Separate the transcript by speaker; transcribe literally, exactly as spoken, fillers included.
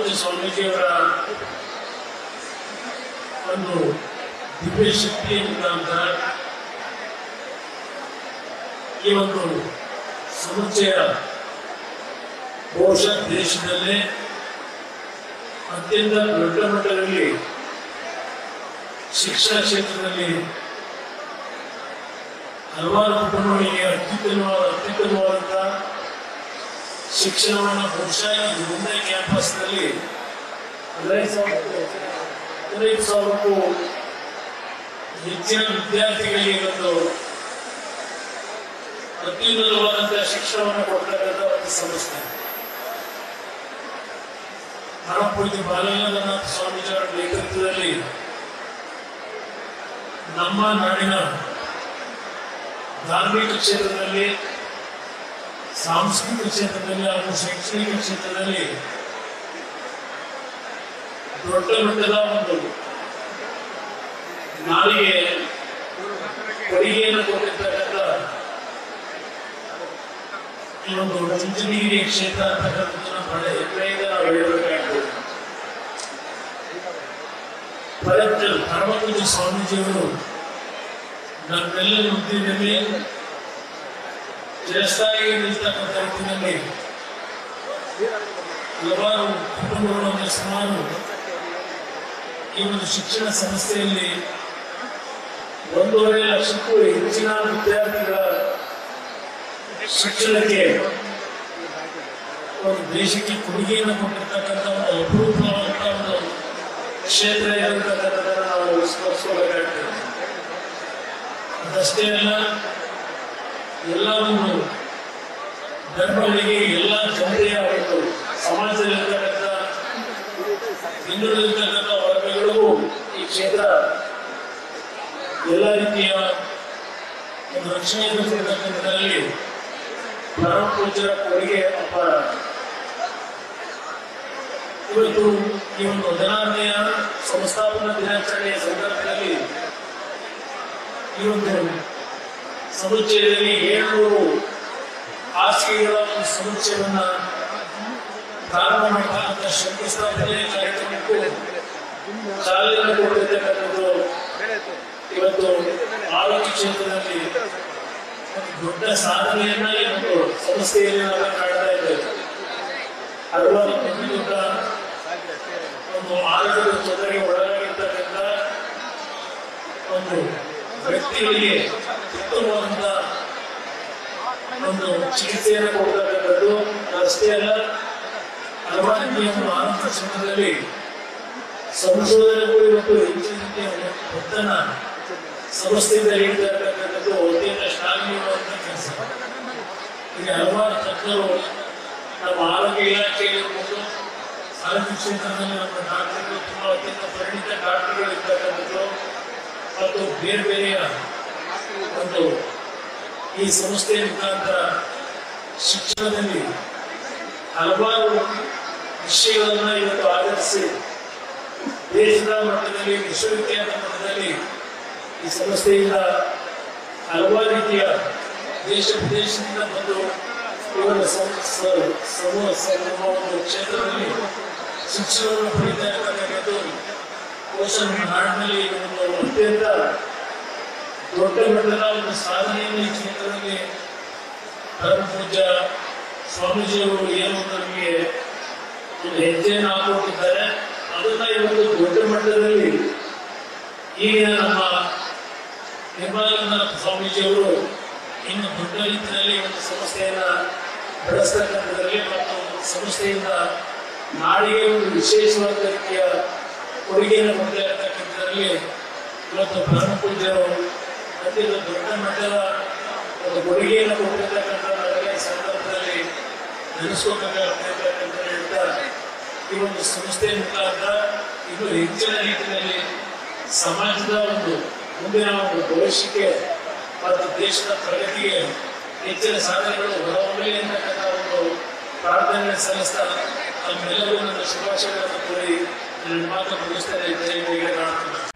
Speaker 1: ಪರಮಪೂಜ್ಯ ಸ್ವಾಮೀಜಿಯವರ ಒಂದು ದಿವ್ಯ ಶಕ್ತಿಯ ಮುಖಾಂತರ ಈ ಒಂದು ಸಮುಚ್ಚಯ ಬಹುಶಃ ದೇಶದಲ್ಲೇ ಅತ್ಯಂತ ದೊಡ್ಡ ಮಟ್ಟದಲ್ಲಿ ಶಿಕ್ಷಣ ಕ್ಷೇತ್ರದಲ್ಲಿ ಹಲವಾರು ಕುಟುಂಬಗಳಿಗೆ ಅತ್ಯುತ್ತಮವಾದ ಅತ್ಯುತ್ತಮವಾದಂತಹ ಶಿಕ್ಷಣವನ್ನು ಬಹುಶಃ ಈ ಒಂದೇ ಕ್ಯಾಂಪಸ್ನಲ್ಲಿ ಹದಿನೈದು ಸಾವಿರ ಹದಿನೈದು ಸಾವಿರಕ್ಕೂ ಹೆಚ್ಚಿನ ವಿದ್ಯಾರ್ಥಿಗಳಿಗೆ ಇವತ್ತು ಅತ್ಯುನ್ನತವಾದಂತಹ ಶಿಕ್ಷಣವನ್ನು ಕೊಡ್ತಕ್ಕಂಥ ಒಂದು ಸಂಸ್ಥೆ. ಪರಮಪೂಜ್ಯ ಬಾಲಗಂಗಾಧರನಾಥ ಸ್ವಾಮೀಜಿಯವರ ನೇತೃತ್ವದಲ್ಲಿ ನಮ್ಮ ನಾಡಿನ ಧಾರ್ಮಿಕ ಕ್ಷೇತ್ರದಲ್ಲಿ, ಸಾಂಸ್ಕೃತಿಕ ಕ್ಷೇತ್ರದಲ್ಲಿ ಹಾಗೂ ಶೈಕ್ಷಣಿಕ ಕ್ಷೇತ್ರದಲ್ಲಿ ದೊಡ್ಡ ಮಟ್ಟದ ಒಂದು ನಾಡಿಗೆ ಕೊಡುಗೆಯನ್ನು ಕೊಟ್ಟಿರ್ತಕ್ಕಂಥ ಈ ಒಂದು ಚುಂಚನಗಿರಿ ಕ್ಷೇತ್ರ ಅಂತಕ್ಕಂಥದ್ದನ್ನು ಬಹಳ ಹೆಮ್ಮೆಯಿಂದ ನಾವು ಹೇಳಬೇಕಾಗ್ತದೆ. ಪರಮಪೂಜ್ಯ ಸ್ವಾಮೀಜಿಯವರು ನಮ್ಮೆಲ್ಲರ ಉದ್ದಿಮೆಯಲ್ಲಿ ಚಿರಸ್ಥಾಯಿ ನಿಲ್ತಕ್ಕಂಥ ರೀತಿಯಲ್ಲಿ ಹಲವಾರು ಕುಟುಂಬಗಳನ್ನು ಸುಮಾರು ಈ ಒಂದು ಶಿಕ್ಷಣ ಸಂಸ್ಥೆಯಲ್ಲಿ ಒಂದೂವರೆ ಲಕ್ಷಕ್ಕೂ ಹೆಚ್ಚಿನ ವಿದ್ಯಾರ್ಥಿಗಳ ಶಿಕ್ಷಣಕ್ಕೆ ಒಂದು ದೇಶಕ್ಕೆ ಕೊಡುಗೆಯನ್ನು ಕೊಟ್ಟಿರ್ತಕ್ಕಂಥ ಒಂದು ಅಪರೂಪವಾದಂಥ ಒಂದು ಕ್ಷೇತ್ರ ಇರತಕ್ಕಂಥದ್ದನ್ನು ನಾವು ಸ್ಮರಿಸಬೇಕಾಗ್ತದೆ. ಅದಷ್ಟೇ ಅಲ್ಲ, ಎಲ್ಲ ಒಂದು ಧರ್ಮಗಳಿಗೆ, ಎಲ್ಲ ಜನತೆಯ ಒಂದು ಸಮಾಜದಲ್ಲಿರ್ತಕ್ಕಂಥ ಹಿಂದುಳಿದಿರ್ತಕ್ಕಂಥ ವರ್ಗಗಳಿಗೂ ಈ ಕ್ಷೇತ್ರ ಎಲ್ಲ ರೀತಿಯ ಒಂದು ರಕ್ಷಣೆಯನ್ನು ಕೊಡ್ತಕ್ಕಂಥದ್ರಲ್ಲಿ ಪರಮಪೂಜ್ಯರ ಕೊಡುಗೆ ಅಪಾರ. ಇವತ್ತು ಈ ಒಂದು ಹದಿನಾರನೆಯ ಸಂಸ್ಥಾಪನಾ ದಿನಾಚರಣೆಯ ಸಂದರ್ಭದಲ್ಲಿ ಈ ಒಂದು ಸಮುಚ್ಚಯದಲ್ಲಿ ಏಳ್ನೂರು ಹಾಸಿಗೆಗಳ ಒಂದು ಸಮುಚ್ಚಯವನ್ನ ಪ್ರಾರಂಭ ಮಾಡತಕ್ಕಂಥ ಶಂಕುಸ್ಥಾಪನೆ ಕಾರ್ಯಕ್ರಮಕ್ಕೂ ಚಾಲನೆ ಕೊಟ್ಟಿರ್ತಕ್ಕಂಥದ್ದು ಇವತ್ತು ಆರೋಗ್ಯ ಕ್ಷೇತ್ರದಲ್ಲಿ ದೊಡ್ಡ ಸಾಧನೆಯನ್ನ ಈ ಒಂದು ಸಂಸ್ಥೆಯಲ್ಲಿ ನಾವು ಕಾಣ್ತಾ ಇದ್ದೇವೆ. ಹಲವಾರು ದೊಡ್ಡ ಒಂದು ಆರೋಗ್ಯದ ತೊಂದರೆಗೆ ಒಳಗಾಗಿರ್ತಕ್ಕಂಥ ಒಂದು ವ್ಯಕ್ತಿಗಳಿಗೆ ಉತ್ತಮವಾದಂತ ಒಂದು ಚಿಕಿತ್ಸೆಯನ್ನು ಕೊಡ್ತಕ್ಕಂಥದ್ದು ಅಷ್ಟೇ ಅಲ್ಲ, ಹಲವಾರು ರೀತಿಯ ಒಂದು ಆರೋಗ್ಯ ಕ್ಷೇತ್ರದಲ್ಲಿ ಸಂಶೋಧನೆಗೂ ಇವತ್ತು ಹೆಚ್ಚಿನ ರೀತಿಯ ಒತ್ತನ್ನ ಸಂಸ್ಥೆಯಿಂದ ನೀಡ್ತಾ ಇರ್ತಕ್ಕಂಥದ್ದು ಅತ್ಯಂತ ಶ್ಲಾಘನೀಯವಾದಂಥ ಕೆಲಸ. ಈಗ ಹಲವಾರು ತಜ್ಞರು ನಮ್ಮ ಆರೋಗ್ಯ ಇಲಾಖೆಯಲ್ಲಿರ್ಬೋದು, ಆರೋಗ್ಯ ಕ್ಷೇತ್ರದಲ್ಲಿ ನಮ್ಮ ಡಾಕ್ಟರ್ಗಳು ತುಂಬಾ ಅತ್ಯಂತ ಪರಿಣಿತ ಡಾಕ್ಟರ್ಗಳು ಇರ್ತಕ್ಕಂಥದ್ದು ಮತ್ತು ಬೇರೆ ಬೇರೆಯ ಒಂದು ಈ ಸಂಸ್ಥೆಯ ಮುಖಾಂತರ ಶಿಕ್ಷಣದಲ್ಲಿ ಹಲವಾರು ವಿಷಯಗಳನ್ನ ಇವತ್ತು ಆಧರಿಸಿ ದೇಶದ ಮಟ್ಟದಲ್ಲಿ, ವಿಶ್ವವಿದ್ಯಾಲಯ ಮಟ್ಟದಲ್ಲಿ ಈ ಸಂಸ್ಥೆಯಿಂದ ಹಲವಾರು ರೀತಿಯ ದೇಶ ವಿದೇಶದಿಂದ ಬಂದು ಇವರ ಸಮೂಹ ಒಂದು ಕ್ಷೇತ್ರದಲ್ಲಿ ಶಿಕ್ಷಣವನ್ನು ಪಡಿತಾ ಇರ್ತಕ್ಕಂಥದ್ದು ಬಹುಶಃ ನಮ್ಮ ನಾಡಿನಲ್ಲಿ ಒಂದು ಅತ್ಯಂತ ದೊಡ್ಡ ಮಟ್ಟದ ಒಂದು ಸಾಧನೆಯನ್ನು ಈ ಕ್ಷೇತ್ರದಲ್ಲಿ ಪರಮಪೂಜ್ಯ ಸ್ವಾಮೀಜಿಯವರು ಏನು ನಮಗೆ ಒಂದು ಹೆಜ್ಜೆಯನ್ನು ಹಾಕೊಟ್ಟಿದ್ದಾರೆ. ಅದನ್ನ ಇವತ್ತು ದೊಡ್ಡ ಮಟ್ಟದಲ್ಲಿ ಈಗಿನ ನಮ್ಮ ನಿರ್ಮಲಾನಂದ ಸ್ವಾಮೀಜಿಯವರು ಇನ್ನು ದೊಡ್ಡ ರೀತಿಯಲ್ಲಿ ಒಂದು ಸಂಸ್ಥೆಯನ್ನ ಬೆಳೆಸ್ತಕ್ಕಂಥದ್ರಲ್ಲಿ ಮತ್ತು ಸಂಸ್ಥೆಯಿಂದ ನಾಡಿಗೆ ಒಂದು ವಿಶೇಷವಾದ ರೀತಿಯ ಕೊಡುಗೆಯನ್ನು ಕೊಡ್ತಾ ಇರತಕ್ಕಂಥದ್ರಲ್ಲಿ ಇವತ್ತು ಪರಮಪೂಜ್ಯರು ಅತ್ಯಂತ ದೊಡ್ಡ ಮಟ್ಟದ ಒಂದು ಕೊಡುಗೆಯನ್ನು ಕೊಟ್ಟಿರ್ತಕ್ಕಂಥ ಸಂದರ್ಭದಲ್ಲಿ ನೆನೆಸ್ಕೋಬೇಕಾಗ್ತಕ್ಕಂಥ ಹೇಳ್ತಾ ಈ ಒಂದು ಸಂಸ್ಥೆಯ ಮುಖಾಂತರ ಇದು ಹೆಚ್ಚಿನ ರೀತಿಯಲ್ಲಿ ಸಮಾಜದ ಒಂದು ಮುಂದಿನ ಒಂದು ಭವಿಷ್ಯಕ್ಕೆ ಮತ್ತು ದೇಶದ ಪ್ರಗತಿಗೆ ಹೆಚ್ಚಿನ ಸಾಧನೆಗಳು ಹೊರಹೊಮ್ಮಲಿ ಅಂತಕ್ಕಂಥ ಒಂದು ಪ್ರಾರ್ಥನೆ ಸಲ್ಲಿಸ್ತಾ ತಮ್ಮೆಲ್ಲರಿಗೂ ನನ್ನ ಶುಭಾಶಯಗಳನ್ನು ಕೋರಿ ನನ್ನ ಮಾತು ಮುಗಿಸ್ತಾ ಇದ್ದೇನೆ.